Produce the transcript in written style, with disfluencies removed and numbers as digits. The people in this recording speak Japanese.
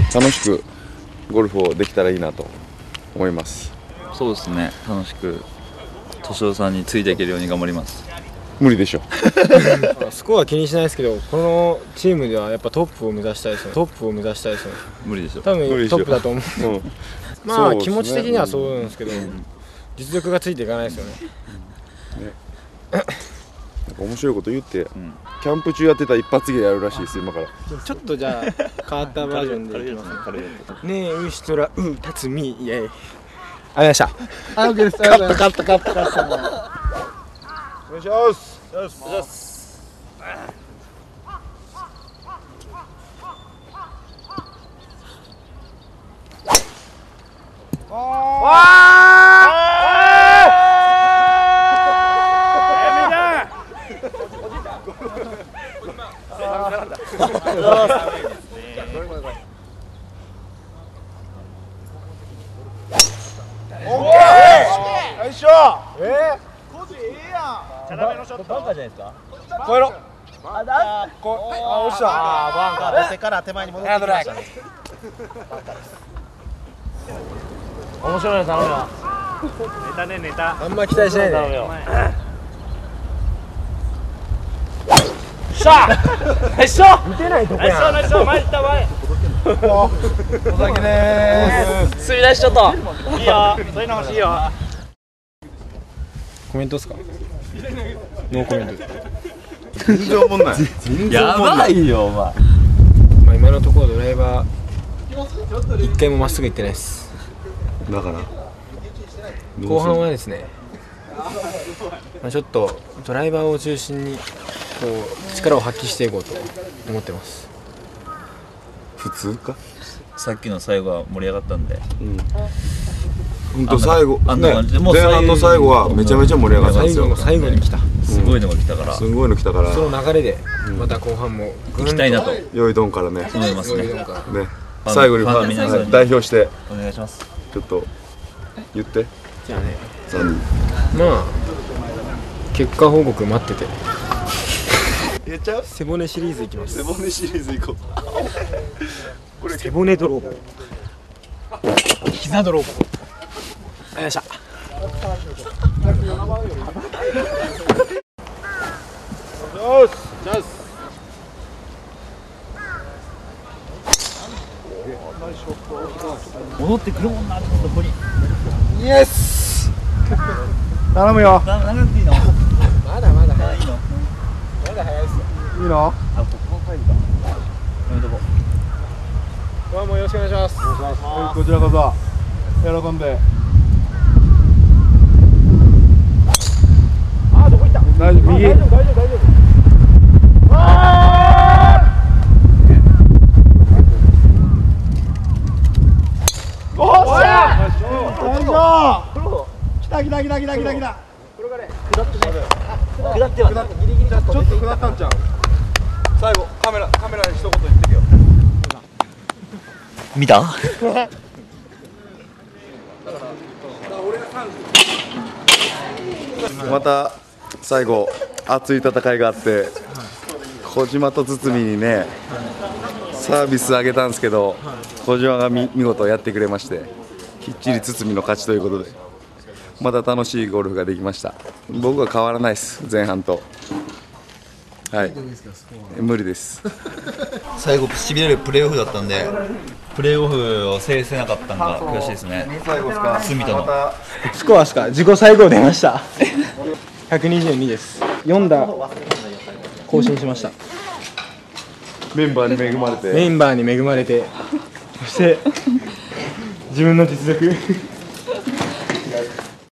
楽しくゴルフをできたらいいなと思います。 そうですね、楽しく敏夫さんについていけるように頑張ります。 無理でしょスコアは気にしないですけど、このチームではやっぱトップを目指したいですよ。トップを目指したいですよ。 無理でしょ。 多分トップだと思う。まあ、 そうですね、 気持ち的にはそうなんですけど、実力がついていかないですよね。 なんか面白いこと言って、キャンプ中やってた一発芸やるらしいですよ今から。 ちょっとじゃあ変わったバージョンでいきますね。ねえウシトラウタツミイエイ。ありがとうございました。 あ、オッケーです。勝ったお願いします。 お願いします。 よいしょ。 コジええやん。チャラめのショット。バンカーじゃないですか。 超えろ。 あ、落ちた。バンカー出てから手前に戻ってきましたね。面白いの頼むよ。ネタね、ネタ。 あんま期待しないで。 頼むよ。しゃあ。ナイスショー。 見てないとこナイスショー、 やん。 ナイスショー。前行った前。 お酒でーす。 スリーナイスショット。いいよ。そういうの欲しいよ。 コメントっすか？ノーコメント。 全然思んない。 やばいよお前。 まあ今のところドライバー一回もまっすぐ行ってないです。 だから後半はですね、まあ、ちょっとドライバーを中心にこう力を発揮していこうと思ってます。 普通か。 さっきの最後は盛り上がったんで。 本当最後ね、 あんな感じでもう前半の最後はめちゃめちゃ盛り上がったんですよ。 最後に来た。 すごいのが来たから。 すごいの来たから。 その流れでまた後半も行きたいなと良いドンからね。 思いますね。 ね、最後にファン皆さんに代表してお願いします。 ちょっと言って。 じゃあね、 何？ まあ結果報告待ってて。 言っちゃう？ 背骨シリーズいきます。 背骨シリーズ行こう。これ背骨泥棒、膝泥棒。よいしょ。 戻ってくるもんな、ちょっとここに。 イエス。頼むよ。 長くていいの？ まだまだ早い。 いいの？ まだ早いですよ。 いいの？ あ、ここ入るか。やめとこう。 もうよろしくお願いします。 こちらこそ喜んで。 あ、どこ行った？ 大丈夫、右。 大丈夫大丈夫大丈夫。 おっしゃ。大丈夫。来た。 下ってはギリギリちょっと下ったんちゃう。最後カメラに一言言ってるよ。 見た？ また最後熱い戦いがあって、小島と堤にねサービス上げたんですけど、小島が見事やってくれまして、きっちり堤の勝ちということで、また楽しいゴルフができました。僕は変わらないです、前半と。はい、無理です。 最後しびれるプレーオフだったんで、プレーオフを制せなかったのが悔しいですね。 最後ですか。 住田のスコアですか？自己最高出ました。122です。4打更新しました。 メンバーに恵まれて。 メンバーに恵まれて、そして自分の実力